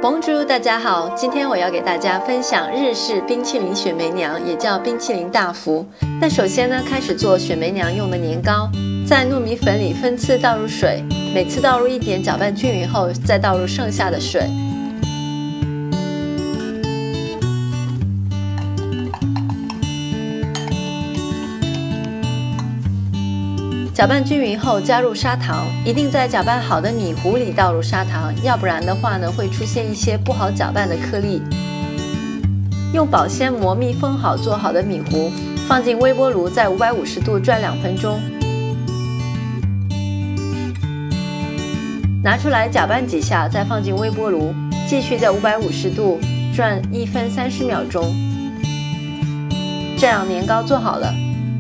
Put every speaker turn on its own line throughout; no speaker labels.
Bonjour， 大家好，今天我要给大家分享日式冰淇淋雪梅娘，也叫冰淇淋大福。那首先呢，开始做雪梅娘用的年糕，在糯米粉里分次倒入水，每次倒入一点，搅拌均匀后，再倒入剩下的水。搅拌均匀后，加入砂糖，一定在搅拌好的米糊里倒入砂糖，要不然的话呢，会出现一些不好搅拌的颗粒。用保鲜膜密封好做好的米糊，放进微波炉，在550度转2分钟。拿出来搅拌几下，再放进微波炉，继续在550度转1分30秒钟。这样年糕做好了。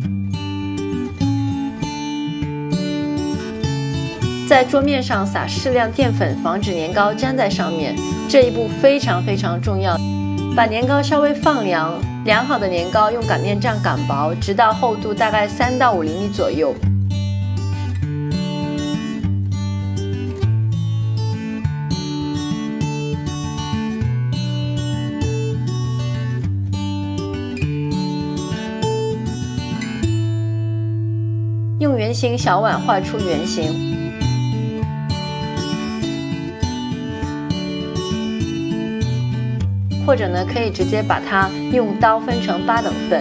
在桌面上撒适量淀粉，防止年糕粘在上面。这一步非常重要。把年糕稍微放凉，量好的年糕用擀面杖擀薄，直到厚度大概3到5厘米左右。用圆形小碗画出圆形。或者呢，可以直接把它用刀分成8等份。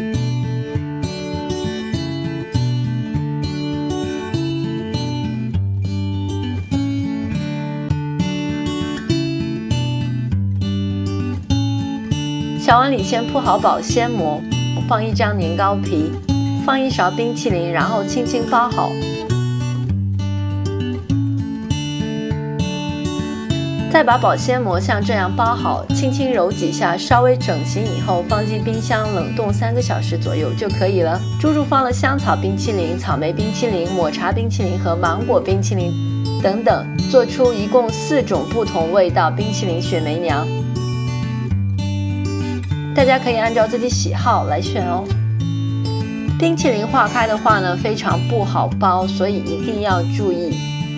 小碗里先铺好保鲜膜，放一张年糕皮，放一勺冰淇淋，然后轻轻包好。再把保鲜膜像这样包好，轻轻揉几下，稍微整形以后，放进冰箱冷冻3个小时左右就可以了。猪猪放了香草冰淇淋、草莓冰淇淋、抹茶冰淇淋和芒果冰淇淋等等，做出一共4种不同味道冰淇淋雪梅娘。大家可以按照自己喜好来选哦。冰淇淋化开的话呢，非常不好包，所以一定要注意。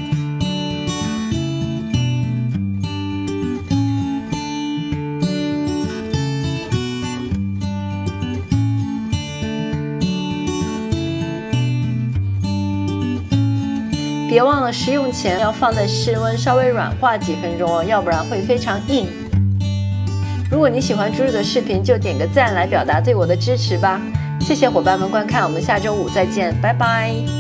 别忘了食用前要放在室温稍微软化几分钟哦，要不然会非常硬。如果你喜欢猪猪的视频，就点个赞来表达对我的支持吧。谢谢伙伴们观看，我们下周5再见，拜拜。